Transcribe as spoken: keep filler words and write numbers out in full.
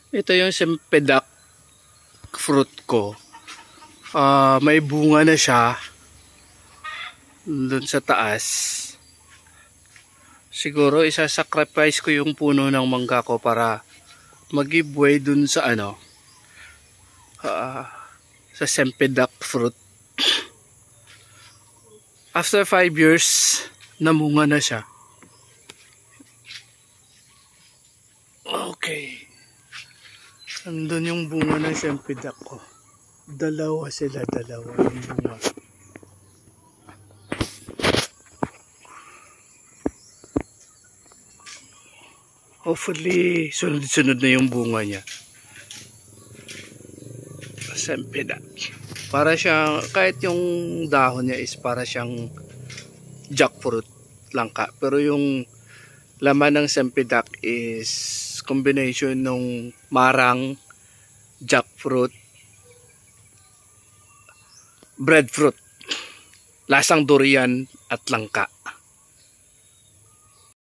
Ito yung sempedak fruit ko. Uh, may bunga na siya dun sa taas. Siguro isa-sacrifice ko yung puno ng mangga ko para mag-giveaway dun sa ano, uh, sa sempedak fruit. After five years, namunga na siya. Okay. Andun yung bunga ng sempedak ko. Dalawa sila, dalawa yung bunga. Hopefully, sunod-sunod na yung bunga niya. Sempedak. Para siyang, kahit yung dahon niya is para siyang jackfruit langka. Pero yung laman ng sempedak is combination ng marang, jackfruit, breadfruit, lasang durian at langka.